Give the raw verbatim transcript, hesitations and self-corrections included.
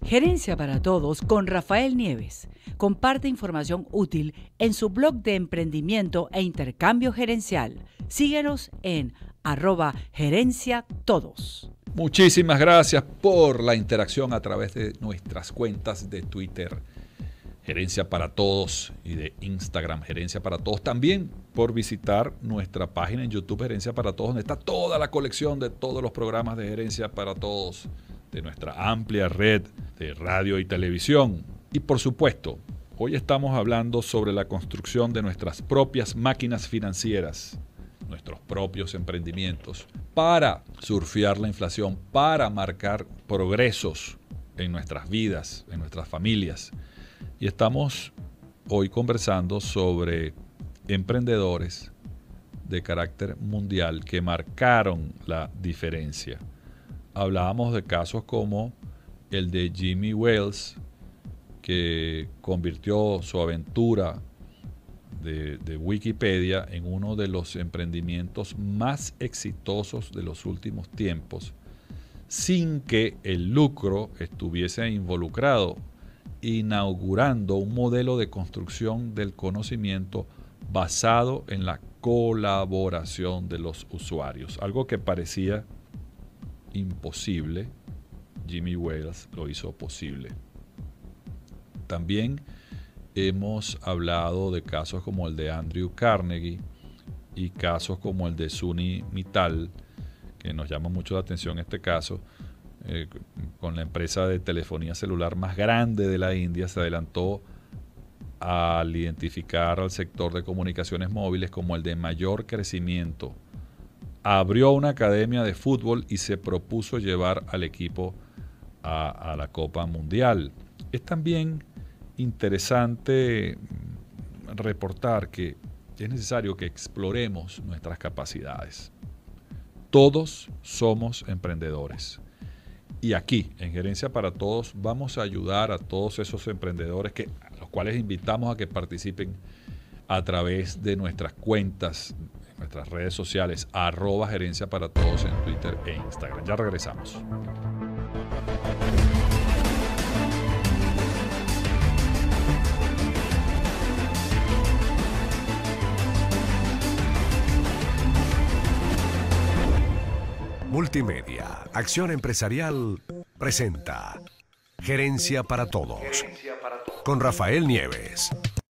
Gerencia para Todos con Rafael Nieves. Comparte información útil en su blog de emprendimiento e intercambio gerencial. Síguenos en arroba gerencia todos. Muchísimas gracias por la interacción a través de nuestras cuentas de Twitter, Gerencia para Todos, y de Instagram, Gerencia para Todos. También por visitar nuestra página en YouTube, Gerencia para Todos, donde está toda la colección de todos los programas de Gerencia para Todos, de nuestra amplia red de radio y televisión. Y por supuesto, hoy estamos hablando sobre la construcción de nuestras propias máquinas financieras, nuestros propios emprendimientos, para surfear la inflación, para marcar progresos en nuestras vidas, en nuestras familias. Y estamos hoy conversando sobre emprendedores de carácter mundial que marcaron la diferencia. Hablábamos de casos como el de Jimmy Wales, que convirtió su aventura de, de Wikipedia en uno de los emprendimientos más exitosos de los últimos tiempos, sin que el lucro estuviese involucrado, inaugurando un modelo de construcción del conocimiento basado en la colaboración de los usuarios. Algo que parecía imposible, Jimmy Wales lo hizo posible. También hemos hablado de casos como el de Andrew Carnegie y casos como el de Suni Mittal, que nos llama mucho la atención este caso. Eh, con la empresa de telefonía celular más grande de la India, se adelantó al identificar al sector de comunicaciones móviles como el de mayor crecimiento. Abrió una academia de fútbol y se propuso llevar al equipo a, a la Copa Mundial. Es también interesante reportar que es necesario que exploremos nuestras capacidades. Todos somos emprendedores. Y aquí, en Gerencia para Todos, vamos a ayudar a todos esos emprendedores, que, a los cuales invitamos a que participen a través de nuestras cuentas, nuestras redes sociales, arroba Gerencia para Todos en Twitter e Instagram. Ya regresamos. Multimedia, Acción Empresarial, presenta Gerencia para Todos, con Rafael Nieves.